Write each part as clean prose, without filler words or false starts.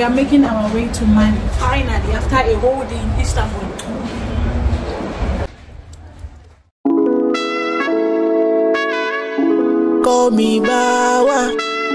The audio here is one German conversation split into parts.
we are making our way to Mali finally after a whole day in Istanbul. Call me Bawa.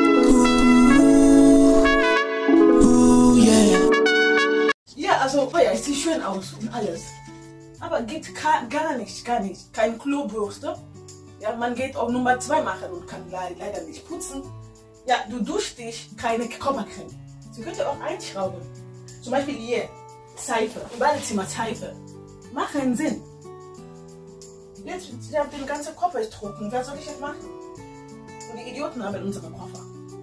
Yeah. Ja, also, oh ja, es sieht schön aus und alles. Aber geht gar nicht. Kein Klobürste. Ja, man geht auch Nummer 2 machen und kann leider nicht putzen. Ja, du duschst dich, keine Körpercreme. Sie könnt ihr auch einschrauben. Zum Beispiel hier, Seife, im Badezimmer Seife. Macht keinen Sinn. Jetzt, den ganzen Koffer ist trocken. Was soll ich jetzt machen? Und die Idioten haben unseren Koffer.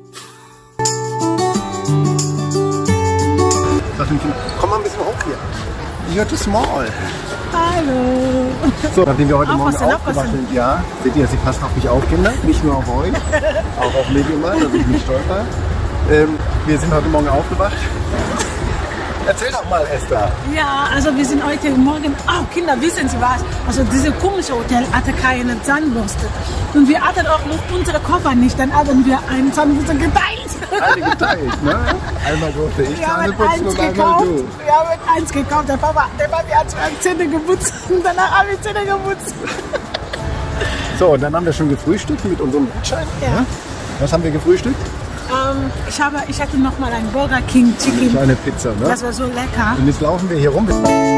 Sag dem Kind, komm mal ein bisschen hoch hier. You're too small. Hallo. So, nachdem wir heute Morgen Aufpassen, aufgewacht sind, ja, seht ihr, sie passt auf mich auf, Kinder. Nicht nur auf euch, auch auf mich immer, dass ich nicht stolper. Wir sind heute Morgen aufgewacht. Erzähl doch mal, Esther. Ja, also wir sind heute Morgen, Kinder, wissen Sie was? Also dieses komische Hotel hatte keine Zahnbürste. Und wir hatten auch noch unsere Koffer nicht, dann haben wir einen Zahnbürste geteilt. Alle geteilt, ne? Einmal durfte ich Zähne putzen und einmal du. Wir haben eins gekauft, der Papa hat Zähne geputzt und danach haben wir Zähne geputzt. So, und dann haben wir schon gefrühstückt mit unserem Gutschein. Ja. Was haben wir gefrühstückt? Ich hatte noch mal ein Burger King Chicken. Eine Pizza, ne? Das war so lecker. Und jetzt laufen wir hier rum.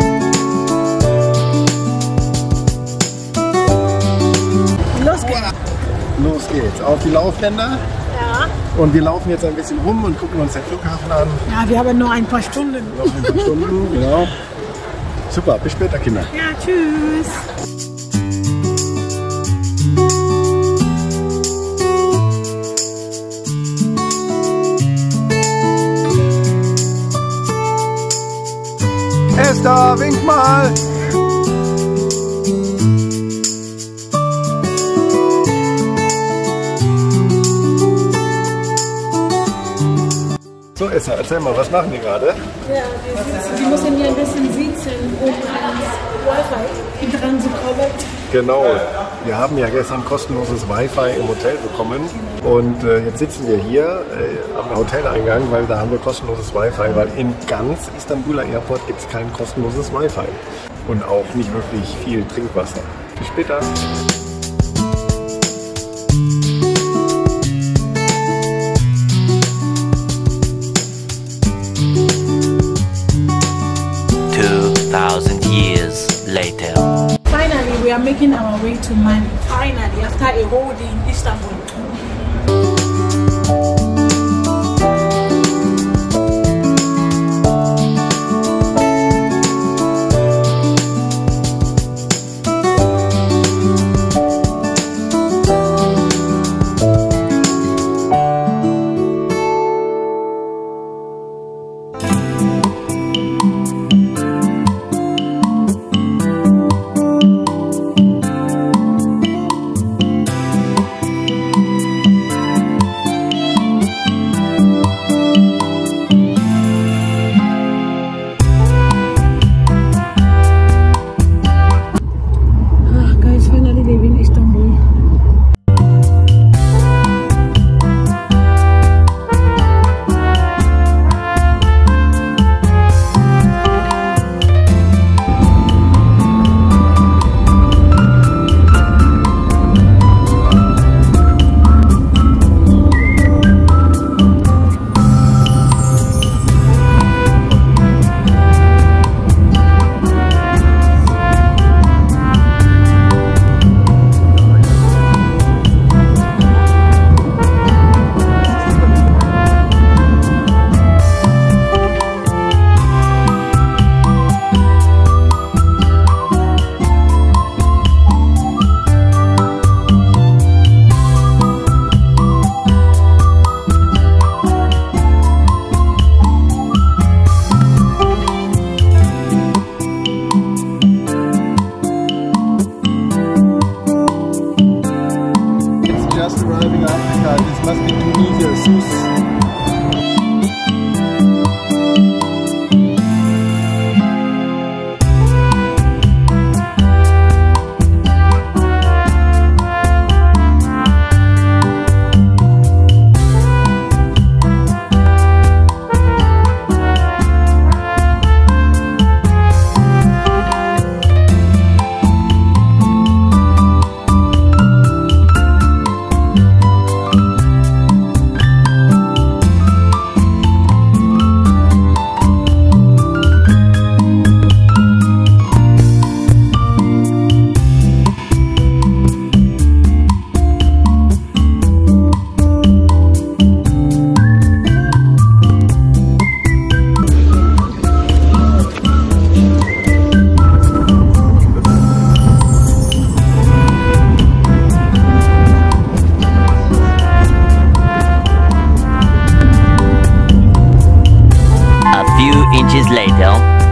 Los geht's. Los geht's. Auf die Laufbänder. Ja. Und wir laufen jetzt ein bisschen rum und gucken uns den Flughafen an. Ja, wir haben nur ein paar Stunden. Noch ein paar Stunden, genau. Super, bis später, Kinder. Ja, tschüss. Esther, wink mal! So, Esther, erzähl mal, was machen die gerade? Ja, die müssen hier ein bisschen sitzen, um ans Wi-Fi dran zu kommen. Genau, wir haben ja gestern kostenloses Wi-Fi im Hotel bekommen und jetzt sitzen wir hier am Hoteleingang, weil da haben wir kostenloses Wi-Fi, weil in ganz Istanbuler Airport gibt es kein kostenloses Wi-Fi und auch nicht wirklich viel Trinkwasser. Bis später! Years later. Finally, we are making our way to Mali. Finally, after a whole day in Istanbul. few inches later.